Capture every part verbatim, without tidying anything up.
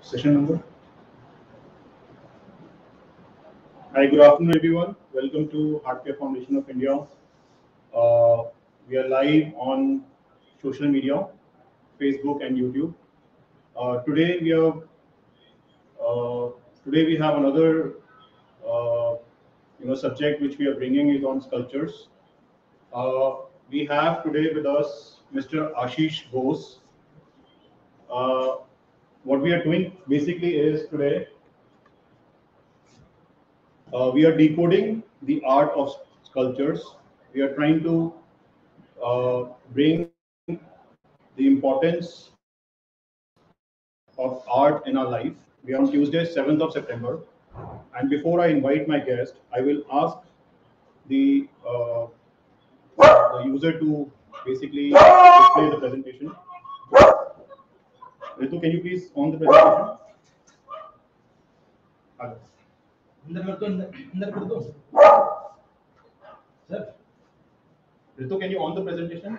Session number. Hi, good afternoon, everyone. Welcome to Heartcare Foundation of India. Uh, we are live on social media, Facebook and YouTube. Uh, today we are uh, today we have another uh, you know subject which we are bringing is on sculptures. Uh, we have today with us Mister Ashish Bose. Uh, what we are doing basically is today uh, we are decoding the art of sculptures. We are trying to uh, bring the importance of art in our life. We are on Tuesday, seventh of September. And before I invite my guest, I will ask the uh, the user to basically display the presentation. Ritu, can you please on the presentation? Hello. अंदर कर दो अंदर अंदर कर दो sir Ritu, can you on the presentation?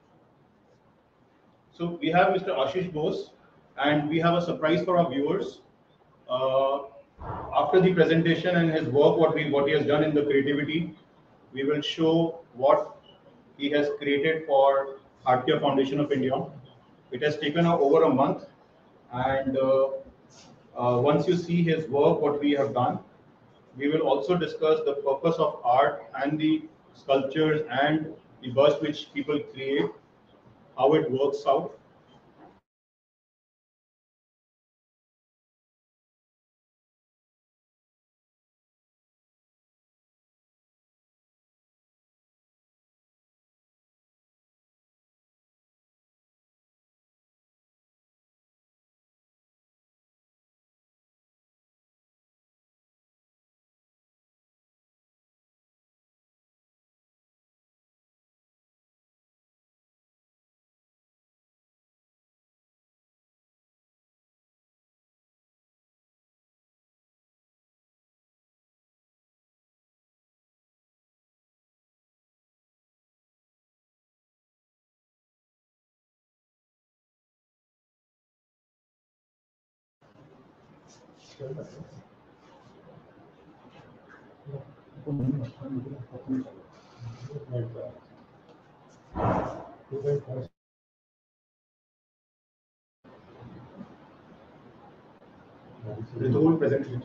So we have Mister Ashish Bose, and we have a surprise for our viewers. Uh, after the presentation and his work, what we what he has done in the creativity, we will show what he has created for Heartcare Foundation of India. It has taken uh, over a month, and uh, uh, once you see his work, what we have done, we will also discuss the purpose of art and the sculptures and the bust which people create, how it works out. Ritu presentation.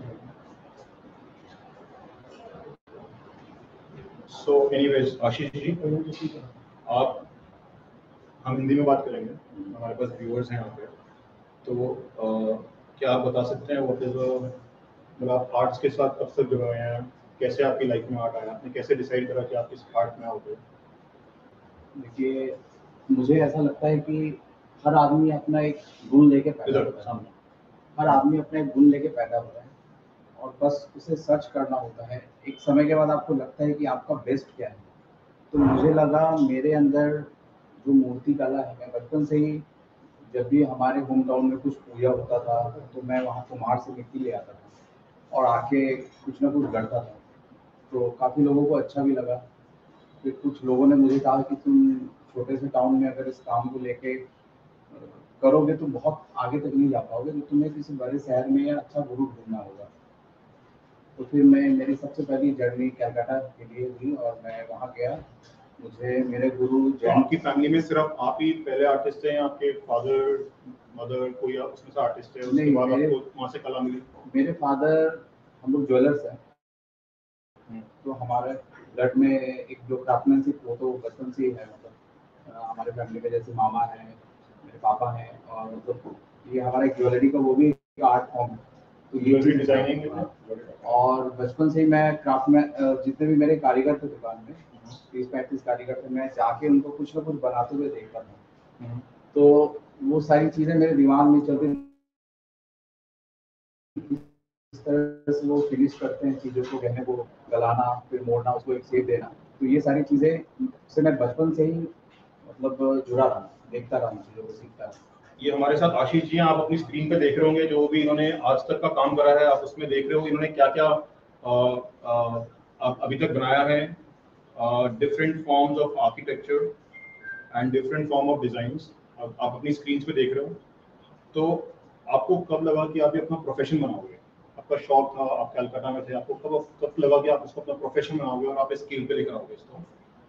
So, anyways, Ashish ji, आप हम हिंदी में बात करेंगे. हमारे पास viewers हैं यहाँ पे. तो अ, क्या आप बता सकते हैं व्हाट इज मतलब आप आर्ट्स के साथ कब तक जुड़े हुए हैं? कैसे आपकी लाइफ में आर्ट आया? आपने कैसे डिसाइड करा कि आप इस आर्ट में आओगे? देखिए मुझे ऐसा लगता है कि हर आदमी अपना एक गुण लेके पैदा इधर होता है सामने. हर आदमी अपना एक गुण लेके पैदा होता है और बस उसे सर्च करना होता है एक समय के बाद आपको लगता है कि आपका बेस्ट क्या है तो मुझे लगा मेरे अंदर जो मूर्ति कला है मैं बचपन से ही जब भी हमारे होम टाउन में कुछ पूजा होता था तो मैं वहाँ कुम्हार से मिट्टी ले आता था और आके कुछ ना कुछ गढ़ता था तो काफ़ी लोगों को अच्छा भी लगा फिर कुछ लोगों ने मुझे कहा कि तुम छोटे से टाउन में अगर इस काम को लेके अ, करोगे तो बहुत आगे तक नहीं जा पाओगे तो तुम्हें किसी बड़े शहर में या अच्छा गुरु ढूंढना होगा तो फिर मैं मेरी सबसे पहली जर्नी कलकत्ता के लिए हुई और मैं वहाँ गया मुझे मेरे गुरु तो जैन आपकी फैमिली में सिर्फ आप ही पहले आर्टिस्ट हैं या आपके फादर मदर कोई उसमें से आर्टिस्ट है उसके नहीं बाद मेरे आपको वहाँ से कला मिली? मेरे फादर हम लोग ज्वेलर्स हैं हम्म. तो हमारे ब्लड में एक जो क्राफ्टमैनशिप वो तो बचपन से ही है मतलब अ, हमारे फैमिली में जैसे मामा हैं मेरे पापा हैं और मतलब ये हमारा एक ज्वेलरी का वो भी एक आर्ट फॉर्म है तो ये ज्वेलरी चीज़ डिजाइनिंग हाँ, और बचपन से ही मैं क्राफ्ट में अ, जितने भी मेरे कारीगर थे दुकान में तीस पैंतीस कारीगर थे मैं जाके उनको कुछ ना कुछ बनाते हुए देखता था तो वो सारी चीज़ें मेरे दिमाग में चलती इस तरह से वो फिनिश करते हैं चीज़ों को गहने को गलाना फिर मोड़ना उसको एक शेप देना तो ये सारी चीज़ें से मैं बचपन से ही मतलब जुड़ा रहा देखता रहा हूँ चीज़ों को सीखता रहा ये हमारे साथ आशीष जी हैं. आप अपनी स्क्रीन पे देख रहे होंगे जो भी इन्होंने आज तक का काम करा है आप उसमें देख रहे हो इन्होंने क्या क्या अभी तक बनाया है. Different forms of architecture and different form of designs आप अपनी स्क्रीन पे देख रहे हो. तो आपको कब लगा कि आप ये अपना प्रोफेशन बनाओगे? आपका शौक था, आप कलकत्ता में थे, आपको कब कब लगा कि आप इसको अपना प्रोफेशन बनाओगे और आप इस स्केल पे लेकर आओगे इसको?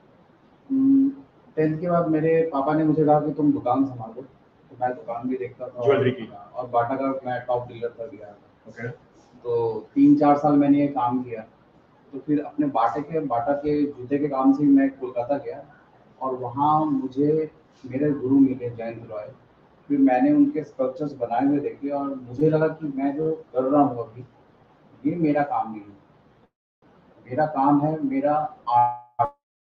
टेंथ के बाद मेरे पापा ने मुझे कहा कि तुम दुकान संभालो, तो मैं दुकान भी देखता था। ज्वेलरी की? और बाटा का मैं टॉप डीलर पर गया था। ओके। तो तीन चार साल मैंने ये काम किया। तो फिर अपने बाटे के बाटा के जूते के काम से ही मैं कोलकाता गया, और वहाँ मुझे मेरे गुरु मिले जयंत रॉय। फिर मैंने उनके स्कल्पचर्स बनाए हुए देखे और मुझे लगा कि मैं जो कर रहा हूँ अभी, ये मेरा काम नहीं है। मेरा काम है मेरा आर्ट।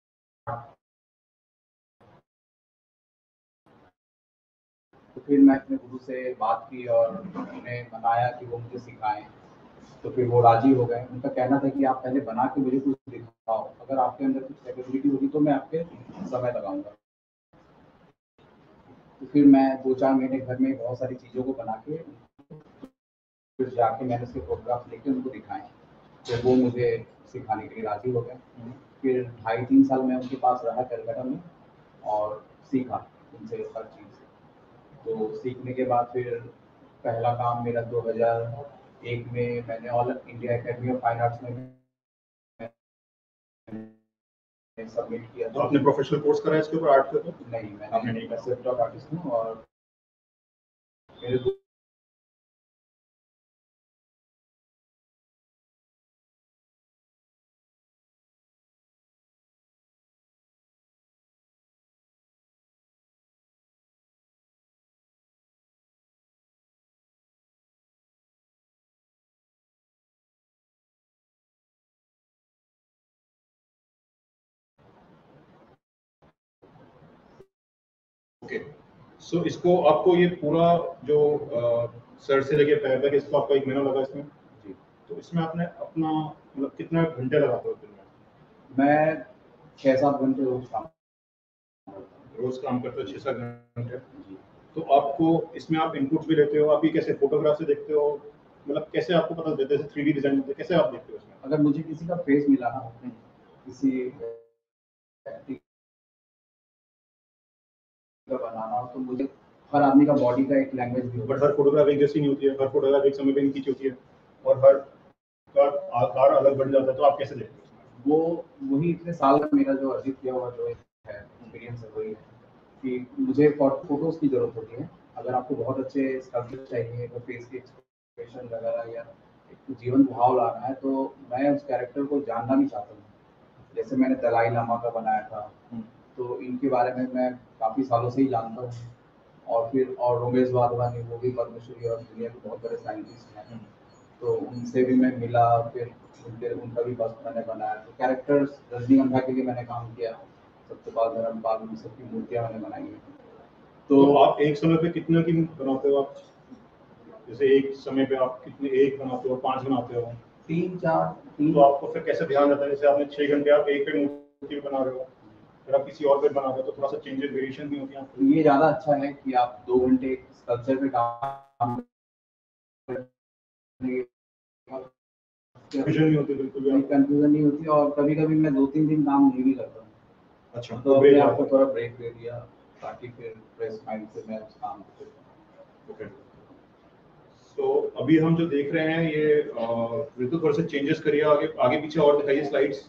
तो फिर मैं अपने गुरु से बात की और उन्हें मनाया कि वो मुझे सिखाएं। तो फिर वो राजी हो गए। उनका कहना था कि आप पहले बना के मुझे कुछ दिखाओ, अगर आपके अंदर कुछ कैपेबिलिटी होगी तो मैं आपके समय लगाऊंगा। तो फिर मैं दो चार महीने घर में बहुत सारी चीज़ों को बना के फिर जाके मैंने उसके फोटोग्राफ लेके उनको दिखाए। तो वो मुझे सिखाने के लिए राजी हो गए। फिर ढाई तीन साल मैं उनके पास रहा कलकत्ता में और सीखा उनसे हर चीज़। तो सीखने के बाद फिर पहला काम मेरा दो हज़ार एक में मैंने All India Academy of Fine Arts में सबमिट किया तो था। आपने प्रोफेशनल कोर्स करा है इसके ऊपर आर्ट के ऊपर? नहीं, आपने मैंने नहीं करा। सिर्फ ड्रॉप आर्टिस्ट हूँ। और मेरे दो ओके। सो इसको आपको ये पूरा जो अ, सर से लेके पैर तक इसको आपका एक महीना लगा इसमें? जी। तो इसमें आपने अपना मतलब कितना घंटे लगाते हो दिन में? मैं छः सात घंटे रोज काम करता हूँ। रोज काम करते हो छः सात घंटे? जी। तो आपको इसमें आप इनपुट्स भी लेते हो, आप ये कैसे फोटोग्राफ से देखते हो, मतलब कैसे आपको पता चलता है जैसे थ्री डी डिजाइन होते हैं, कैसे आप देखते हो इसमें? अगर मुझे किसी का फेस मिला ना, किसी व्यक्ति का बनाना हो, तो मुझे हर आदमी का बॉडी का एक लैंग्वेज भी होता बट है। हर फोटोग्राफ एक जैसी नहीं होती है, हर फोटोग्राफ एक समय पे नहीं खींची होती है और हर का आकार अलग बढ़ जाता है, तो आप कैसे देखते हो इसमें? वो वही इतने साल का मेरा जो अर्जित किया हुआ जो एक है एक्सपीरियंस है, वही है कि मुझे फोटोज की जरूरत होती है। अगर आपको बहुत अच्छे स्कल्पचर चाहिए तो फेस के एक्सप्रेशन वगैरह या एक जीवन भाव लाना है, तो मैं उस कैरेक्टर को जानना भी चाहता हूँ। जैसे मैंने दलाई लामा का बनाया था, तो इनके बारे में मैं काफ़ी सालों से ही जानता हूँ। और फिर और रोमेश वाधवानी, वो भी पद्मश्री और दुनिया के बहुत बड़े साइंटिस्ट हैं, तो उनसे भी मैं मिला। फिर उनके उनका भी बस मैंने बनाया। तो कैरेक्टर्स रजनीगंधा के लिए मैंने काम किया, सत्यपाल धर्मपाल, उन सबकी मूर्तियाँ मैंने बनाई हैं। तो तो आप एक समय पे कितने की बनाते हो आप? जैसे एक समय पे आप कितने, एक बनाते हो, पांच बनाते हो? तीन चार तीन तो आपको फिर कैसे ध्यान रहता है, जैसे आपने छह घंटे आप एक पे मूर्ति बना रहे हो, फिर आप किसी और पे बना रहे हो, तो थोड़ा सा चेंजेस वेरिएशन भी होती है आपको? ये ज़्यादा अच्छा है कि आप दो घंटे स्कल्पचर पे काम करेंगे, कंफ्यूजन नहीं होती बिल्कुल भी कोई आपको? कंफ्यूजन नहीं होती। और कभी कभी मैं दो तीन दिन काम नहीं भी करता हूँ, अच्छा, तो तो अपने ब्रेक आप को आता थोड़ा ब्रेक दे दिया ताकि फिर फ्रेश माइंड से मैं उस काम को करूँ। है। ओके। तो अभी हम जो देख रहे हैं ये अ, बिल्कुल थोड़े से चेंजेस करिए, आगे आगे पीछे और दिखाइए स्लाइड्स।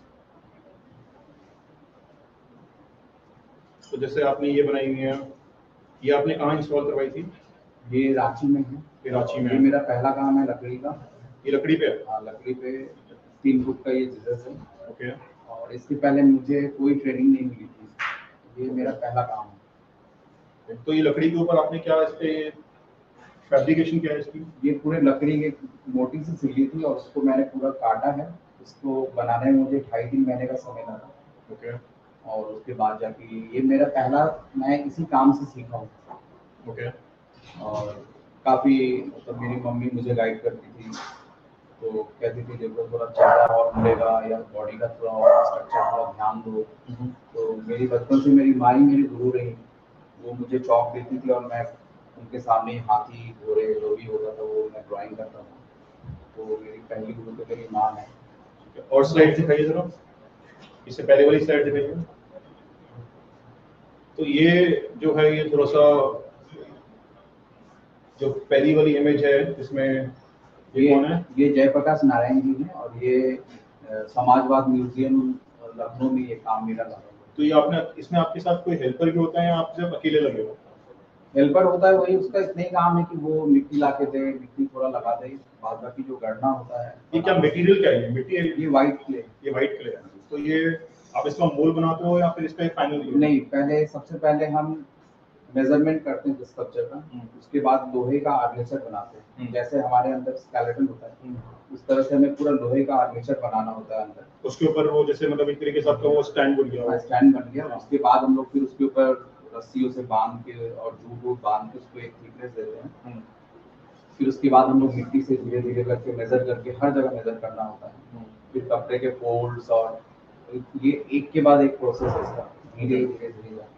तो जैसे आपने ये बनाई हुई है, ये आपने कहाँ इंस्टॉल करवाई थी? ये रांची में है। ये रांची में ये है। मेरा पहला काम है लकड़ी का। ये लकड़ी पे है? हाँ, लकड़ी पे तीन फुट का ये जीसस है। ओके। और इसके पहले मुझे कोई ट्रेनिंग नहीं मिली थी, ये मेरा पहला काम है। तो ये लकड़ी के ऊपर आपने क्या इस पे फैब्रिकेशन क्या है इसकी? ये पूरे लकड़ी के मोटी सी सिली थी और उसको मैंने पूरा काटा है। इसको बनाने में मुझे ढाई तीन महीने का समय लगा। ओके। और उसके बाद जाके ये मेरा पहला, मैं इसी काम से सीखा हूँ। ओके। और काफ़ी मतलब मेरी मम्मी मुझे गाइड करती थी, तो कहती थी देखो थोड़ा चेहरा और मुड़ेगा या बॉडी का थोड़ा और स्ट्रक्चर थोड़ा ध्यान दो। तो मेरी बचपन से मेरी माँ ही मेरी गुरु रही। वो मुझे चौक देती थी और मैं उनके सामने हाथी घोड़े जो भी होता था वो मैं ड्राइंग करता था। तो मेरी पहली गुरु तो मेरी माँ है। और स्लाइड दिखाइए जरा, इससे पहले वाली स्लाइड दिखाइए। तो ये जो है ये थोड़ा सा जो पहली वाली इमेज है इसमें ये ये कौन है? ये जयप्रकाश नारायण जी हैं और ये अ, समाजवाद म्यूजियम लखनऊ में ये काम मेरा लगा हुआ है। तो ये आपने इसमें आपके साथ कोई हेल्पर भी होता है या आप सिर्फ अकेले लगे हो? हेल्पर होता है, वही उसका इतना ही काम है कि वो मिट्टी ला के दे, मिट्टी थोड़ा लगा दे, बाद बाकी जो गढ़ना होता है। ये क्या मटेरियल क्या है? मिट्टी है? ये वाइट क्ले। ये व्हाइट क्ले है। तो ये आप इसका मोल्ड बनाते हो या फिर इसका एक फाइनल? नहीं, पहले सबसे पहले हम मेजरमेंट करते हैं स्ट्रक्चर का, उसके बाद लोहे का आर्मेचर बनाते हैं। जैसे हमारे अंदर स्केलेटन होता है उस तरह से हमें पूरा लोहे का आर्मेचर बनाना होता है अंदर। उसके ऊपर वो जैसे मतलब एक तरीके से आपका वो स्टैंड बन गया। स्टैंड बन गया, उसके बाद हम लोग फिर उसके ऊपर रस्सियों से बांध के और जूट वूट बांध के उसको एक थिकनेस देते हैं। फिर उसके बाद हम लोग मिट्टी से धीरे धीरे करके मेजर करके हर जगह मेजर करना होता है। फिर कपड़े के फोल्ड्स और ये एक के बाद एक प्रोसेस है इसका, धीरे धीरे धीरे जाके।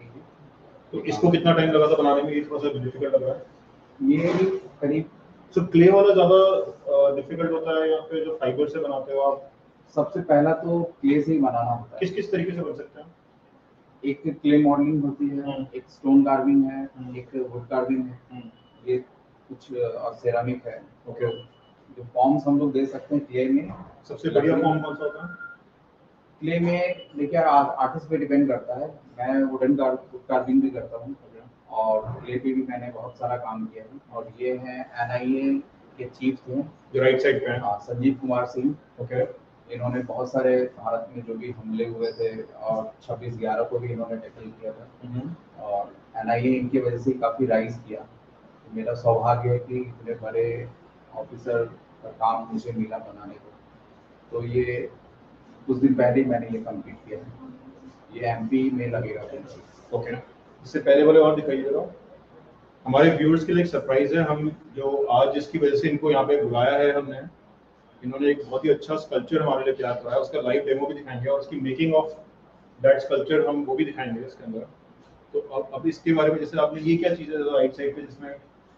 तो इसको कितना टाइम लगा था बनाने में? ये थोड़ा सा डिफिकल्ट लग रहा है। ये भी करीब तो क्ले वाला ज्यादा डिफिकल्ट होता है या फिर जो फाइबर से बनाते हो आप? सबसे पहला तो क्ले से ही बनाना होता है। किस किस तरीके से बन सकते हैं? एक क्ले मॉडलिंग होती है, एक स्टोन कार्विंग है, एक वुड कार्विंग है, ये कुछ और सेरामिक है। ओके। जो फॉर्म्स हम लोग दे सकते हैं क्ले में। सबसे बढ़िया फॉर्म कौन सा होता है? क्ले में देखिए आर्टिस्ट पे डिपेंड करता है। मैं वुडन कार्विंग भी करता हूँ और क्ले पे भी मैंने बहुत सारा काम किया है। और ये है एन आई ए के चीफ थे जो राइट साइड पे है। हाँ, संजीव कुमार सिंह। ओके। इन्होंने बहुत सारे भारत में जो भी हमले हुए थे और छब्बीस ग्यारह को भी इन्होंने टैकल किया था और एन आई ए इनकी वजह से काफ़ी राइज किया। तो मेरा सौभाग्य है कि इतने बड़े ऑफिसर का काम मुझे मिला बनाने को। तो ये कुछ दिन पहले ही मैंने ये कंप्लीट किया है। ये एम पी में लगेगा। ओके। इससे पहले वाले और दिखाइए जरा। हमारे व्यूअर्स के लिए एक सरप्राइज है। हम जो आज जिसकी वजह से इनको यहाँ पे बुलाया है हमने, इन्होंने एक बहुत ही अच्छा स्कल्पचर हमारे लिए तैयार करा है। उसका लाइव डेमो भी दिखाएंगे और उसकी मेकिंग ऑफ दैट स्कल्पचर हम वो भी दिखाएंगे इसके अंदर। तो अब अब इसके बारे में जैसे आपने ये क्या चीज़ है राइट साइड पे जिसमें?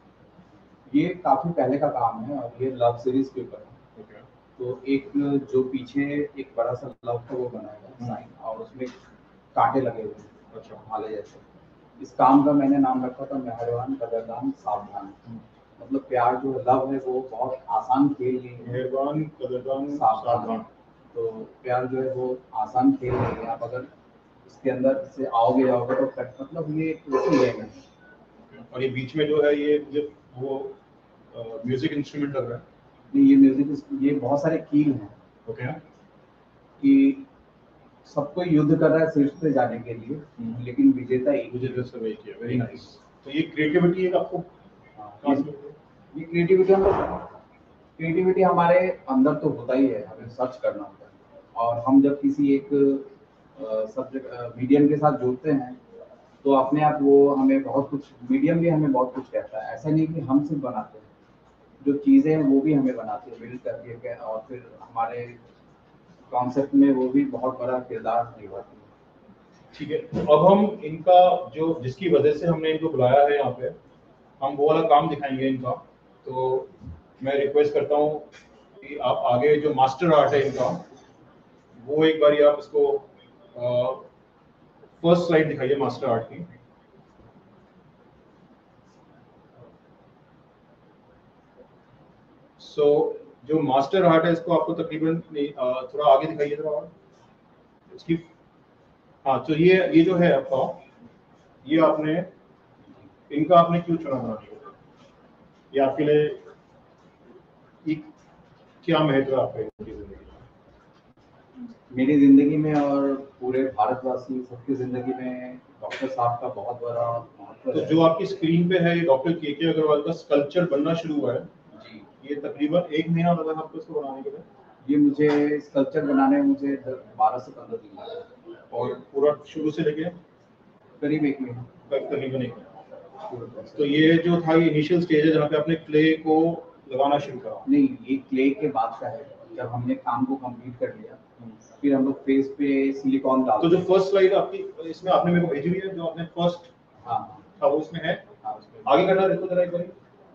ये काफ़ी पहले का काम है और ये लव सीरीज के ऊपर है। ओके। तो एक जो पीछे एक बड़ा सा लव का वो बनाया है साइन और उसमें कांटे लगे हुए हैं। अच्छा, भाले जैसे। इस काम का मैंने नाम रखा था मेहरबान कदरदान सावधान। मतलब प्यार जो लव है वो बहुत आसान खेल नहीं है। मेहरबान कदरदान सावधान। सावधान। तो प्यार जो है वो आसान खेल नहीं है। आप अगर इसके अंदर से आओगे जाओगे तो कट मतलब ये वैसी गेम है। और ये बीच में जो है ये जो वो म्यूजिक इंस्ट्रूमेंट लग रहा है। नहीं, ये म्यूजिक ये बहुत सारे कील हैं। ओके। कि सबको युद्ध कर रहा है शीर्ष पे जाने के लिए, लेकिन विजेता एक मुझे जो सब एक किया। Very nice. तो ये क्रिएटिविटी एक आपको हाँ, ये क्रिएटिविटी हम क्रिएटिविटी हमारे अंदर तो होता ही है, हमें सर्च करना होता है। और हम जब किसी एक सब्जेक्ट मीडियम के साथ जुड़ते हैं तो अपने आप वो हमें बहुत कुछ मीडियम भी हमें बहुत कुछ कहता है। ऐसा नहीं कि हम सिर्फ बनाते हैं, जो चीज़ें हैं वो भी हमें बनाती है बिल्ड करके और फिर हमारे कॉन्सेप्ट में वो भी बहुत बड़ा किरदार निभाती है। ठीक है। तो अब हम इनका जो जिसकी वजह से हमने इनको बुलाया है यहाँ पे, हम वो वाला काम दिखाएंगे इनका। तो मैं रिक्वेस्ट करता हूँ कि आप आगे जो मास्टर आर्ट है इनका वो एक बार आप इसको फर्स्ट स्लाइड दिखाइए मास्टर आर्ट की। सो so, जो मास्टर आर्ट है इसको आपको तकरीबन थोड़ा आगे दिखाइए थोड़ा और इसकी। हाँ, तो ये ये जो है आपका, ये आपने इनका आपने क्यों चुना बनाने के लिए? ये आपके लिए एक क्या महत्व है आपके इनकी जिंदगी में? मेरी जिंदगी में और पूरे भारतवासी सबकी जिंदगी में डॉक्टर साहब का बहुत बड़ा महत्व तो है। जो आपकी स्क्रीन पे है ये डॉक्टर के के अग्रवाल का स्कल्पचर बनना शुरू हुआ है जी, ये तकरीबन एक महीना लगा था आपको इसको बनाने के लिए? ये मुझे स्कल्पचर बनाने में मुझे बारह से पंद्रह दिन लगा और पूरा शुरू से लेके करीब एक महीना। तकरीबन एक महीना। तो ये जो था ये इनिशियल स्टेज है जहाँ पे आपने क्ले को लगाना शुरू करा? नहीं, ये क्ले के बाद का है। जब हमने काम को कंप्लीट कर लिया फिर हम लोग फेस पे सिलिकॉन डाल। तो जो फर्स्ट स्लाइड आपकी इसमें आपने मेरे को भेजी हुई है जो आपने फर्स्ट हाँ था वो इसमें है? हाँ, उसमें आगे करना देखो जरा एक बार।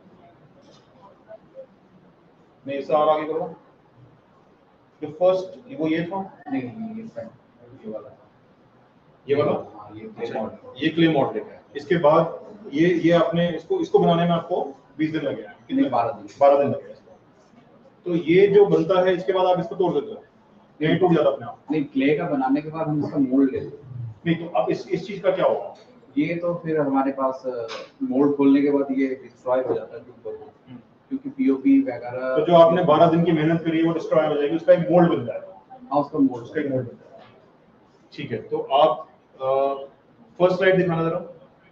मैं इससे और आगे करो। जो फर्स्ट वो ये था? नहीं नहीं, ये फ्रंट ये वाला ये वाला? हाँ, ये क्ले अच्छा, मॉडल। ये क्ले मॉडलिंग है। इसके बाद ये ये आपने इसको इसको बनाने में आपको बीस दिन लगे हैं, कितने बारह दिन बारह दिन लगे हैं इसको। तो ये जो बनता है इसके बाद आप इसको तोड़ देते हो, नहीं टूट जाता अपने आप? नहीं, क्ले का बनाने के बाद हम इसका मोल्ड लेते हैं। नहीं तो अब इस इस चीज का क्या होगा? ये तो फिर हमारे पास मोल्ड खोलने के बाद ये डिस्ट्रॉय हो जाता है टूट को, क्योंकि पीओपी वगैरह। तो जो आपने बारह दिन की मेहनत करी है वो डिस्ट्रॉय हो जाएगी, उसका एक मोल्ड बन जाएगा। हाँ, उसका मोल्ड उसका एक मोल्ड बन जाएगा। ठीक है, तो आप फर्स्ट स्लाइड दिखाना जरा।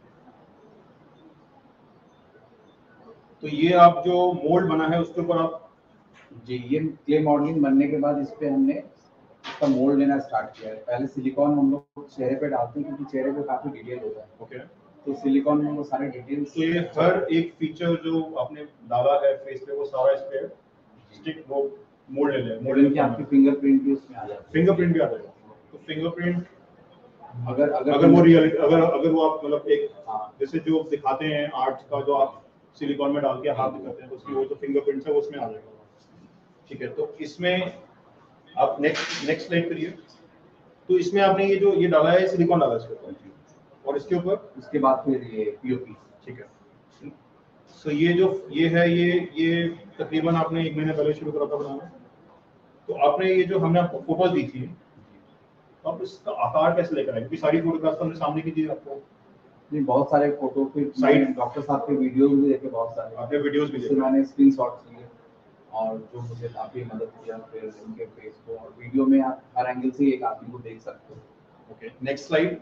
तो ये आप जो मोल्ड बना है उसके ऊपर आप जी, ये क्ले मॉडलिंग बनने के बाद इस पे हमने इसका मोल्ड लेना स्टार्ट किया है। पहले सिलिकॉन हम लोग चेहरे पे डालते हैं, क्योंकि चेहरे पे काफी डिटेल होता है। ओके, तो सिलिकॉन में वो सारे डिटेल्स। तो ये हर एक फीचर जो आपने डाला है फेस पे वो सारा इस पे स्टिक वो मोल्ड ले लें, मोल्ड की आपकी फिंगरप्रिंट भी उसमें आ जाती है। फिंगरप्रिंट भी आ जाएगा। तो फिंगरप्रिंट अगर अगर अगर वो रियलिटी अगर अगर वो आप मतलब एक हाँ, जैसे जो दिखाते हैं आर्ट का, जो आप सिलिकॉन में डाल के हाथ दिखाते हैं तो उसकी वो तो फिंगरप्रिंट है वो उसमें आ जाएगा। ठीक है, तो इसमें आप नेक्स्ट नेक्स्ट स्लाइड करिए। तो इसमें आपने ये जो ये डाला है सिलिकॉन डाला है इसके ऊपर, और इसके ऊपर उसके बाद फिर ये पीओपी। ठीक है, सो ये जो ये है ये ये तकरीबन आपने एक महीने पहले शुरू करा था बनाना। तो आपने ये जो हमने आपको फोटोज दी थी, अब इसका आकार कैसे लेकर आए? क्योंकि सारी फोटोग्राफ तो हमने सामने की थी आपको। नहीं, बहुत सारे फोटो फिर साइड डॉक्टर साहब के वीडियोस भी देखे, बहुत सारे आपने वीडियोस भी जिससे देखे। मैंने स्क्रीनशॉट्स लिए, और जो मुझे काफी मदद किया फिर उनके फेस को, और वीडियो में आप हर एंगल से एक आदमी को देख सकते हो। Okay, next slide.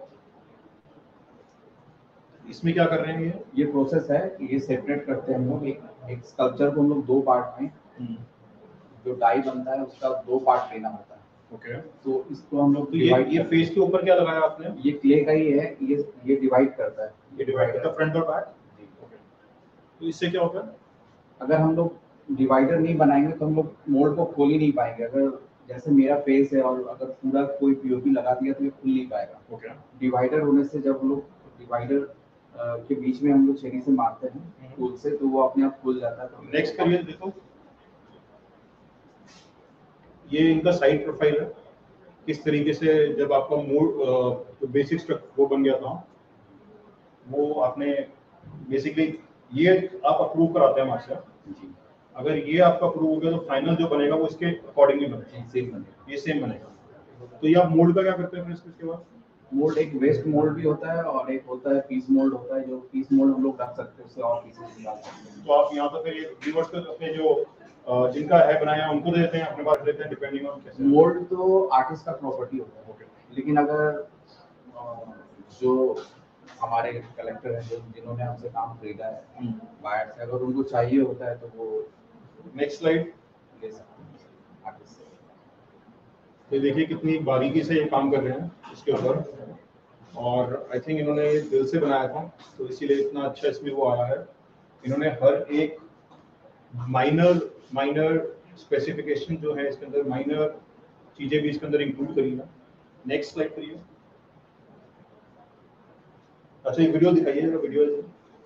इसमें क्या कर रहे हैं? ये ये प्रोसेस है कि ये सेपरेट करते हैं हम लोग। एक एक स्कल्पचर को हम लोग दो पार्ट में, जो डाई बनता है उसका दो पार्ट लेना होता है। ओके, तो इसको हम लोग तो ये डिवाइड ये फेस के ऊपर क्या लगाया आपने? ये क्ले का ही है, ये ये डिवाइड करता है। ये डिवाइड करता है फ्रंट और बैक। जी। ओके, तो इससे क्या होता है? अगर हम लोग डिवाइडर नहीं बनाएंगे तो हम लोग मोल्ड को खोल ही नहीं पाएंगे। अगर जैसे मेरा फेस है और अगर पूरा कोई पीओपी लगा दिया तो ये खुल नहीं पाएगा। ओके, डिवाइडर होने से जब हम लोग डिवाइडर के बीच में हम लोग छेनी से मारते हैं टूल से, तो वो अपने आप खुल जाता है। तो नेक्स्ट करिए, देखो ये इनका साइड प्रोफाइल है, किस तरीके से जब आपका मूड जो बेसिक स्ट्रक्चर वो बन गया था, वो आपने बेसिकली ये आप अप्रूव कराते हैं हमारे से। जी, अगर ये आपका अप्रूव हो गया तो फाइनल जो बनेगा वो इसके अकॉर्डिंगली बनेगा, सेम बनेगा। ये सेम बनेगा। तो ये आप मोल्ड का क्या करते हैं फिर इसके बाद? मोल्ड एक वेस्ट मोल्ड भी होता है और एक होता है पीस मोल्ड होता है। जो पीस मोल्ड हम लोग रख सकते हैं, उससे और पीसेस निकाल सकते हैं। तो आप यहाँ पर फिर ये व्यूअर्स को अपने जो अ, जिनका है बनाया उनको दे देते हैं, अपने पास देते हैं, डिपेंडिंग ऑन कैसे। मोल्ड तो आर्टिस्ट का प्रॉपर्टी होता है। ओके, लेकिन अगर अ, जो हमारे कलेक्टर हैं, जो जिन्होंने हमसे काम खरीदा है बाहर से, अगर उनको चाहिए होता है तो वो नेक्स्ट स्लाइड। ले सकते हैं आर्टिस्ट से। तो देखिए कितनी बारीकी से ये काम कर रहे हैं इसके ऊपर, और आई थिंक इन्होंने दिल से बनाया था तो इसीलिए इतना अच्छा इसमें वो आया है। इन्होंने हर एक माइनर माइनर स्पेसिफिकेशन जो है इसके अंदर, माइनर चीजें भी इसके अंदर इंक्लूड करी है। नेक्स्ट स्लाइड करिए। अच्छा, ये वीडियो दिखाइए जरा, वीडियो है।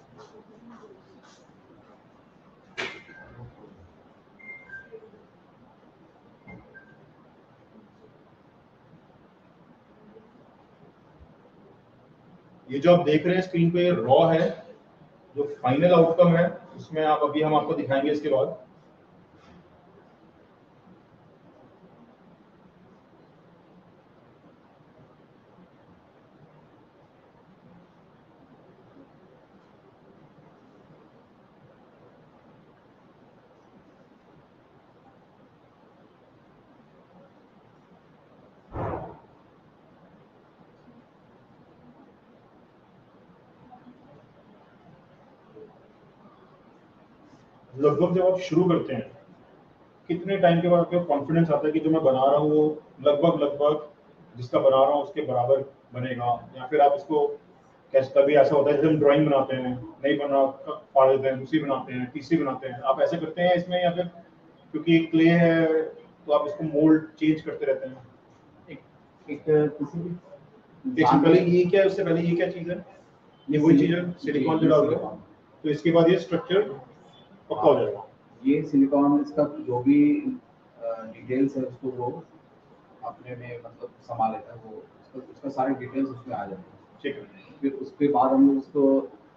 ये जो आप देख रहे हैं स्क्रीन पे रॉ है, जो फाइनल आउटकम है उसमें आप अभी हम आपको दिखाएंगे इसके बाद। लगभग जब आप शुरू करते हैं कितने टाइम के बाद आपको कॉन्फिडेंस आता है कि जो मैं बना रहा हूँ वो लगभग लगभग जिसका बना रहा हूँ उसके बराबर बनेगा? या फिर आप इसको कैसे, कभी ऐसा होता है जैसे हम ड्राइंग बनाते हैं, नहीं बन रहा फाड़ देते हैं, दूसरी बनाते हैं, तीसरी बनाते हैं, आप ऐसे करते हैं इसमें? या फिर क्योंकि क्ले है तो आप इसको मोल्ड चेंज करते रहते हैं? एक एक किसी भी एक से पहले ये क्या है, उससे पहले ये क्या चीज़ है? ये वही चीज़ है सिलिकॉन जो डाल रहे हो, तो इसके बाद ये स्ट्रक्चर पक्का हो जाएगा। ये सिलिकॉन इसका जो भी डिटेल्स है उसको वो अपने में मतलब संभाल लेता है। वो उसका उसका सारे डिटेल्स उसमें आ जाते हैं। ठीक है, फिर उसके बाद हम लोग उसको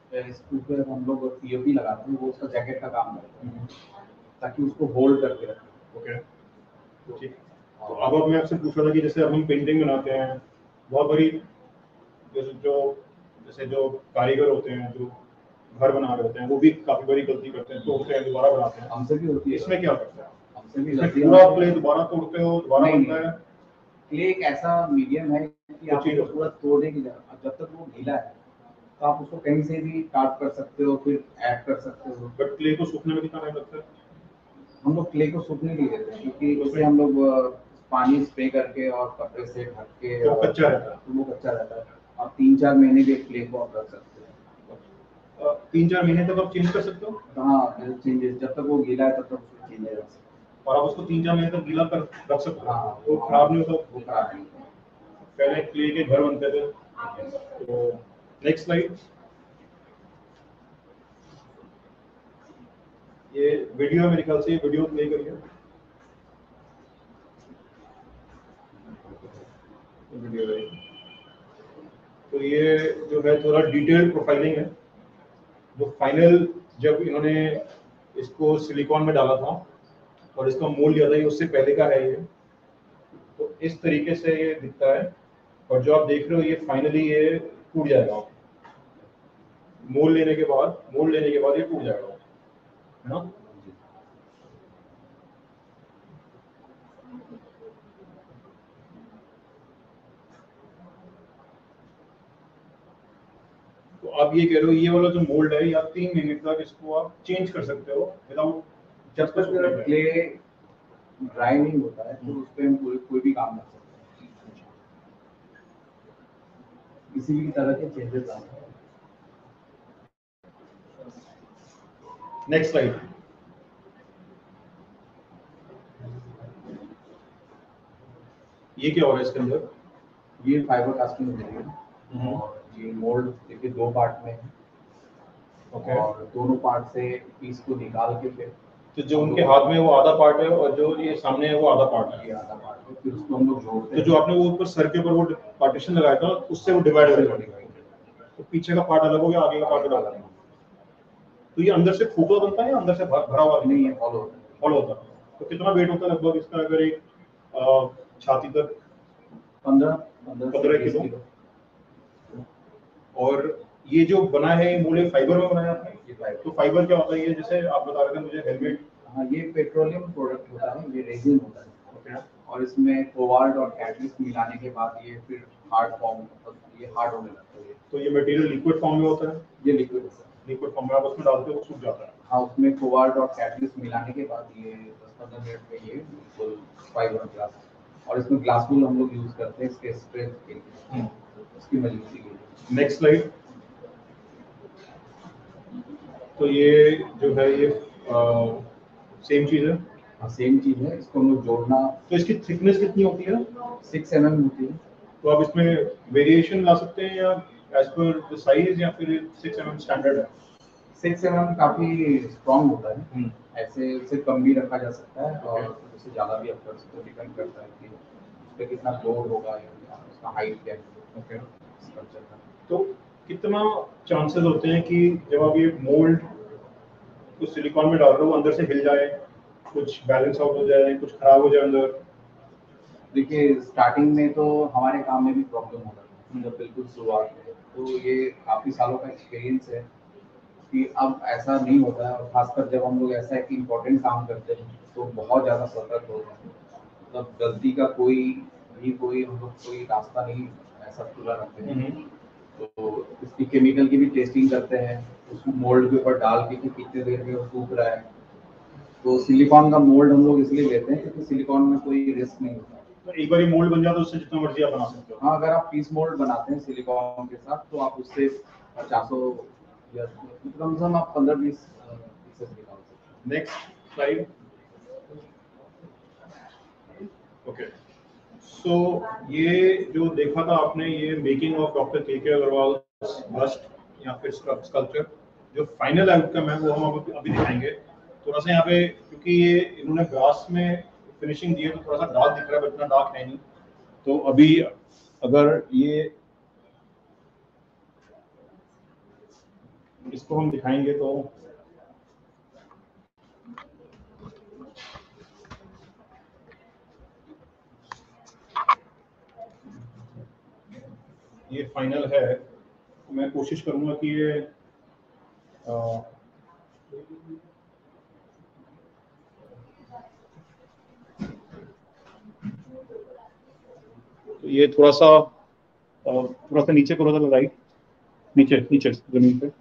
इसके ऊपर हम लोग पीओपी लगाते हैं, वो उसका जैकेट का काम करते हैं ताकि उसको होल्ड करके रखें। ओके ठीक। तो अब अब मैं आपसे पूछ रहा था कि जैसे अब हम पेंटिंग बनाते हैं बहुत बड़ी, जैसे जो जैसे जो कारीगर होते हैं जो घर बना रहे होते हैं वो भी काफी बड़ी गलती करते हैं, तोड़ते हैं दोबारा बनाते हैं। हमसे भी होती है। इसमें क्या करते हैं? हमसे भी इसमें गलती पूरा होती क्ले है। दोबारा तोड़ते हो, दोबारा नहीं, बनता है? क्ले एक ऐसा मीडियम है कि आप चीज़ उसको पूरा तोड़ने की जगह, जब तक वो गीला है तो आप उसको कहीं से भी काट कर सकते हो, फिर ऐड कर सकते हो। बट क्ले को सूखने में कितना टाइम लगता है? हम लोग क्ले को सूखने नहीं देते हैं, क्योंकि उसे हम लोग अ, पानी स्प्रे करके और कपड़े से ढक के, तो और कच्चा रहता है? तो वो कच्चा रहता है। आप तीन चार महीने के क्ले को आप रख सकते हो। अ, तीन चार महीने तक आप चेंज कर सकते हो हाँ, चेंजेस जब तक वो गीला है तब तक उसमें चेंजेस रख सकते और आप उसको तीन चार महीने तक गीला कर रख सकते हो। हो, हाँ, तो खराब नहीं वो होता? खराब नहीं होता। पहले क्ले के घर बनते थे। तो नेक्स्ट स्लाइड। ये वीडियो है, मेरे ख्याल से ये वीडियो प्ले करिए। वीडियो है। तो ये जो है थोड़ा डिटेल्ड प्रोफाइलिंग है, जो फाइनल जब इन्होंने इसको सिलिकॉन में डाला था और इसका मोल्ड लिया था, ये उससे पहले का है ये। तो इस तरीके से ये दिखता है, और जो आप देख रहे हो ये फाइनली ये टूट जाएगा। मोल्ड लेने के बाद मोल्ड लेने के बाद ये टूट जाएगा, है ना? तो आप ये कह रहे हो ये वाला जो मोल्ड है, या तीन महीने तक इसको आप चेंज कर सकते हो विदाउट, जब तक क्ले ड्राई नहीं होता है तो उस पर हम कोई कोई भी काम कर सकते हैं, किसी भी तरह के चेंजेस आ सकते हैं। Next slide. ये क्या हो रहा है इसके अंदर? ये फाइबर कास्टिंग मटेरियल, और ये मोल्ड देखिए दो पार्ट में है। ओके। और दोनों पार्ट से पीस को निकाल के फिर, तो जो उनके हाथ में वो आधा पार्ट है और जो ये सामने है वो आधा पार्ट है। ये आधा पार्ट है, फिर उसको हम लोग जोड़ते तो हैं। जो आपने वो ऊपर सर के ऊपर वो पार्टीशन लगाया था उससे वो डिवाइड हो जाएगा, तो पीछे का पार्ट अलग हो गया, आगे का पार्ट अलग हो गया। तो ये अंदर से खोखला बनता है या अंदर से भर- भरा हुआ? नहीं, ये फॉलो होता है। फॉलो होता है। तो कितना वेट होता है लगभग इसका, अगर एक अ, छाती तक? पंद्रह पंद्रह से पंद्रह बीस किलो। किलो। और ये जो बना है ये मूल फाइबर में बनाया आपने? ये फाइबर। तो फाइबर क्या होता है ये, जैसे आप बता रहे थे मुझे हेलमेट? हाँ, ये पेट्रोलियम प्रोडक्ट होता है, ये रेजिन होता है। ओके। और इसमें कोबाल्ट और कैटलिस्ट मिलाने के बाद ये फिर हार्ड फॉर्म, मतलब ये हार्ड होने लगता है। तो ये मटेरियल लिक्विड फॉर्म में होता है? ये लिक्विड होता है। लिक्विड फॉर्म में आप उसमें डालते हो वो सूख जाता है? हाँ, उसमें कोबाल्ट और कैटलिस्ट मिलाने के बाद ये दस पंद्रह मिनट में ये बिल्कुल फाइबर ग्लास, और इसमें ग्लास वूल हम लोग यूज करते हैं इसके स्ट्रेंथ के लिए, उसकी मजबूती के लिए। Next slide. तो ये जो है ये सेम चीज है? हाँ, सेम चीज है, इसको हम लोग जोड़ना। तो इसकी थिकनेस कितनी होती है? सिक्स एम एम होती है। तो आप इसमें वेरिएशन ला सकते हैं या एज पर द साइज, या फिर सिक्स एम एम स्टैंडर्ड है? सिक्स एम एम काफी स्ट्रॉन्ग होता है, हम्म। ऐसे उससे कम भी रखा जा सकता है और Okay. उससे ज्यादा भी आप कर सकते हो, डिपेंड करता है कि उस पर कितना लोड होगा या उसका हाइट क्या है। ओके। स्ट्रक्चर का। तो कितना चांसेस होते हैं कि जब आप ये मोल्ड तो सिलिकॉन में डाल रहे हो अंदर से हिल जाए, कुछ बैलेंस आउट हो जाए, कुछ खराब हो जाए अंदर? देखिए, स्टार्टिंग में तो हमारे काम में भी प्रॉब्लम होता था, जब बिल्कुल शुरुआत में, तो ये काफी सालों का एक्सपीरियंस है कि अब ऐसा नहीं होता है। और खासकर जब हम लोग ऐसा एक इम्पोर्टेंट काम करते हैं तो बहुत ज़्यादा सतर्क होते हैं, मतलब गलती का कोई भी कोई हम लोग कोई रास्ता नहीं ऐसा खुला रखते हैं। तो इसकी केमिकल की भी टेस्टिंग करते हैं, उस मोल्ड के ऊपर डाल के कि कितने देर में वो सूख रहा है। तो सिलिकॉन का मोल्ड हम लोग इसलिए लेते हैं क्योंकि सिलिकॉन में कोई रिस्क नहीं होता। तो एक बार ये मोल्ड बन जाता है उससे जितना मर्जी आप बना सकते हो? हाँ, अगर आप पीस मोल्ड बनाते हैं सिलिकॉन के साथ तो आप उससे पचासों या कम से कम आप पंद्रह बीस पीसेस निकाल सकते हैं। Next slide. ओके। सो ये जो देखा था आपने, ये मेकिंग ऑफ डॉक्टर के के अग्रवाल बस्ट या फिर स्कल्पचर, जो फाइनल आउटकम है वो हम अभी अभी दिखाएंगे। थोड़ा सा यहाँ पे क्योंकि ये इन्होंने ग्रास में फिनिशिंग दी है तो थोड़ा सा डार्क दिख रहा है, बट इतना डार्क है नहीं। तो अभी अगर ये इसको हम दिखाएंगे तो ये फाइनल है। मैं कोशिश करूंगा कि ये आ, तो ये थोड़ा सा थोड़ा सा नीचे करो जरा, राइट, नीचे नीचे जमीन पे।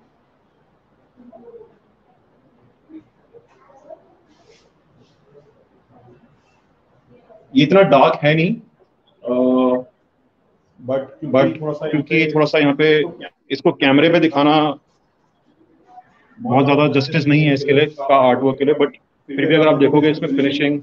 ये इतना डार्क है नहीं, बट बट क्योंकि थोड़ा सा यहाँ पे इसको कैमरे पे दिखाना बहुत ज्यादा जस्टिस नहीं है इसके लिए का आर्ट वर्क के लिए, बट फिर भी अगर आप देखोगे इसमें फिनिशिंग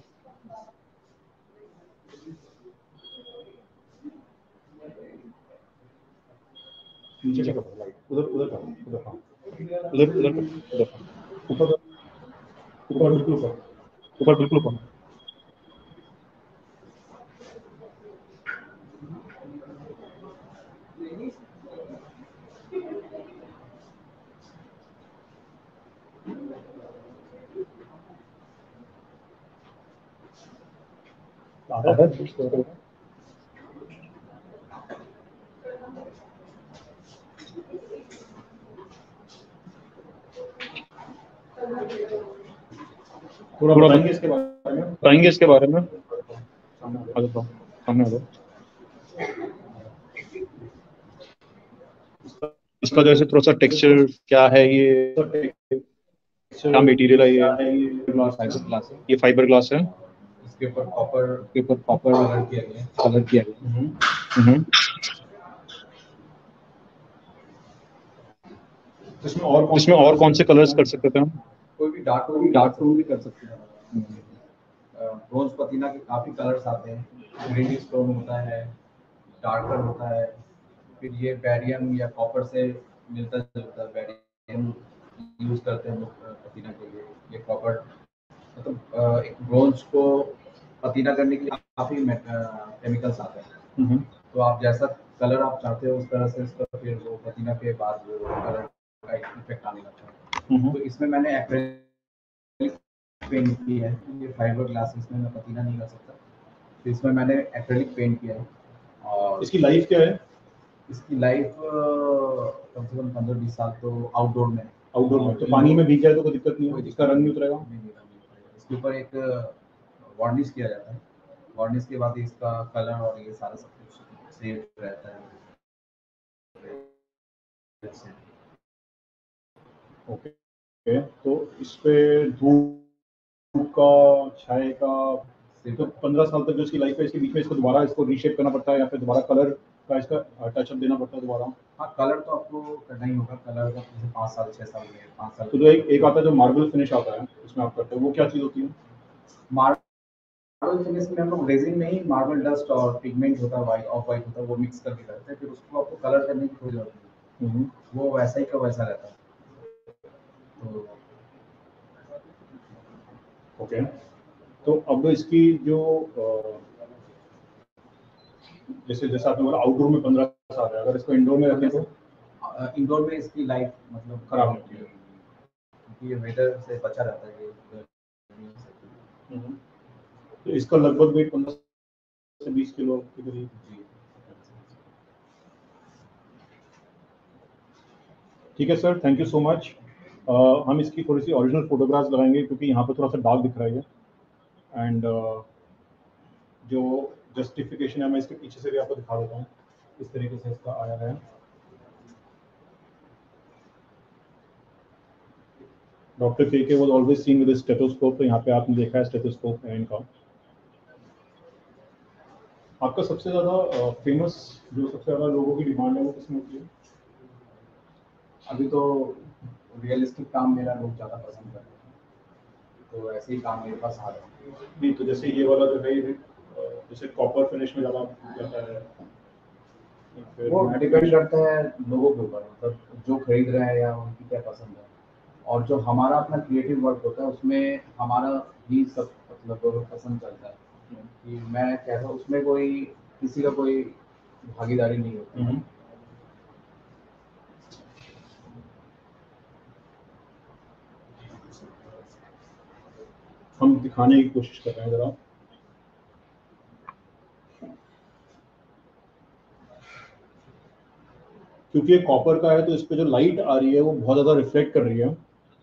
नीचे का उधर उधर का उधर हाँ उधर उधर उधर ऊपर ऊपर बिल्कुल ऊपर ऊपर बिल्कुल ऊपर। थोड़ा बताएंगे इसके बारे में बताएंगे इसके बारे में आ जाओ सामने आ जाओ। इसका जो है थोड़ा सा टेक्सचर क्या है, ये क्या मटेरियल है, ये ग्लास फाइबर ग्लास है। ये फाइबर ग्लास है। इसके ऊपर कॉपर इसके ऊपर कॉपर कलर किया गया है। कलर किया गया है। हम्म। इसमें और कौन इसमें और कौन से कलर्स कर सकते थे हम? कोई भी डार्क टोन डार्क टोन भी कर सकते हैं। ब्रोंज पतीना के काफी कलर्स आते हैं। ग्रीन स्टोन होता है, डार्कर होता है, फिर ये बैरियम या कॉपर से मिलता जुलता बैरियम यूज करते हैं लोग पतीना के लिए। ये कॉपर मतलब एक ब्रोंज को पतीना करने के लिए काफी केमिकल्स आते हैं। तो आप जैसा कलर आप चाहते हो उस तरह से इसका फिर वो पतीना के बाद वो कलर का इफेक्ट आने लगता है। तो इसमें मैंने एक्रेलिक पेंट की है। ये फाइबर ग्लास, इसमें मैं पतीना नहीं कर सकता, तो इसमें मैंने एक्रेलिक पेंट किया है। और इसकी लाइफ क्या है? इसकी लाइफ कम से कम पंद्रह बीस साल तो आउटडोर में आउटडोर में तो पानी में भीग जाए तो कोई दिक्कत नहीं है, इसका रंग नहीं उतरेगा। नहीं नहीं नहीं, इसके ऊपर एक वार्निश किया जाता है। वार्निश के बाद इसका कलर और ये सारा सब कुछ सेफ रहता है। Okay okay. तो इस पे धूप का छाए का तो पंद्रह साल तक जो इसकी लाइफ है, इसके बीच में इसको दोबारा इसको रीशेप करना पड़ता है या फिर दोबारा कलर का इसका टचअप देना पड़ता है दोबारा? हाँ, कलर तो आपको करना ही होगा। कलर का जैसे पाँच साल छः साल में पाँच साल तो जो एक एक आता है जो मार्बल फिनिश आता है उसमें आप करते हो, वो क्या चीज़ होती है? मार्बल फिनिश में हम लोग रेजिन में ही मार्बल डस्ट और पिगमेंट होता है, वाइट ऑफ वाइट होता है, वो मिक्स करके करते हैं। फिर उसको आपको कलर करने की कोई जरूरत नहीं, वो वैसा ही का वैसा रहता है। तो ओके okay. तो अब इसकी जो जैसे जैसे आपने बोला आउटडोर में पंद्रह साल है, अगर इसको इंडोर में रखें तो इंडोर में इसकी लाइफ मतलब खराब होती है क्योंकि ये वेदर से बचा रहता है। ये तो इसका लगभग वेट पंद्रह से बीस किलो के करीब। जी ठीक है sir, thank you so much. हम इसकी थोड़ी सी ओरिजिनल फोटोग्राफ्स लगाएंगे क्योंकि यहाँ पे थोड़ा सा डार्क दिख रहा है। एंड uh, जो जस्टिफिकेशन है मैं इसके पीछे से भी आपको दिखा देता हूँ किस तरीके से इसका आया है। Doctor K K was always seen with stethoscope, तो यहाँ पे आपने देखा है स्टेथोस्कोप है इनका। आपका सबसे ज़्यादा फेमस जो सबसे ज़्यादा लोगों की डिमांड है वो किसमें होती है? अभी तो रियलिस्टिक काम मेरा लोग ज़्यादा पसंद करते हैं, तो ऐसे ही काम मेरे पास आ रहा है। नहीं तो जैसे ये वाला जो है जैसे कॉपर फिनिश में ज़्यादा जाता है, वो डिपेंड करता है लोगों के ऊपर, मतलब जो खरीद रहे हैं या उनकी क्या पसंद है। और जो हमारा अपना क्रिएटिव वर्क होता है उसमें हमारा ही सब मतलब पसंद चलता है कि मैं कैसा, उसमें कोई किसी का कोई भागीदारी नहीं होती है। हम दिखाने की कोशिश कर रहे हैं जरा। क्योंकि ये कॉपर का है तो इस पे जो लाइट आ रही है वो बहुत ज़्यादा रिफ्लेक्ट कर रही है,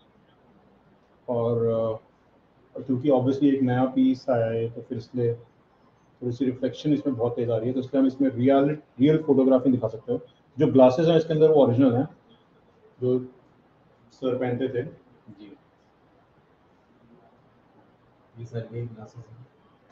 और अ, क्योंकि ऑब्वियसली एक नया पीस आया है तो फिर इसलिए थोड़ी सी रिफ्लेक्शन इसमें बहुत तेज़ आ रही है, तो इसलिए हम इसमें रियल रियल फोटोग्राफी दिखा सकते हो। जो ग्लासेस हैं इसके अंदर वो ओरिजिनल हैं जो सर पहनते थे। जी, ये सर ये ग्लासेस हैं।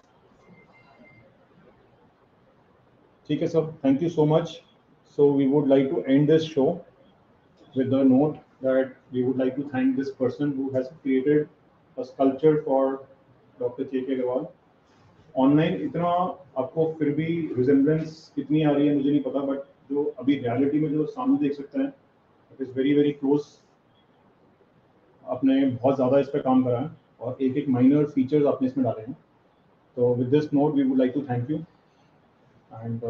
ठीक है sir, thank you so much. So we would like to end this show with the note that we would like to thank this person who has created a sculpture for Doctor J K Agarwal. Online इतना आपको फिर भी resemblance कितनी आ रही है मुझे नहीं पता, बट जो अभी रियलिटी में जो सामने देख सकते हैं it is very very close. आपने बहुत ज़्यादा इस पर काम करा है और एक एक माइनर फीचर्स आपने इसमें डाले हैं। तो with this note we would like to thank you and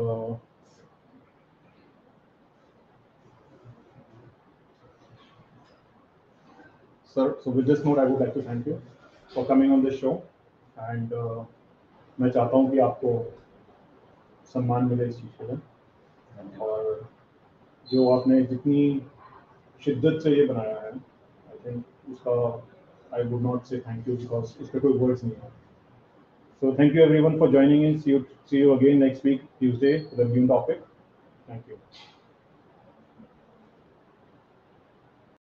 sir, so with this note I would like to thank you for coming on this show and uh, मैं चाहता हूँ कि आपको सम्मान मिले इस चीज़ के लिए, और जो आपने जितनी शिद्दत से ये बनाया है आई थिंक उसका I would not say thank you because इस पर कोई वर्ड्स नहीं है। So thank you everyone for joining in, see you see you again next week Tuesday with a new topic. Thank you.